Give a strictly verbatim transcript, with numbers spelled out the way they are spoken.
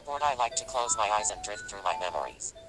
Or I like to close my eyes and drift through my memories.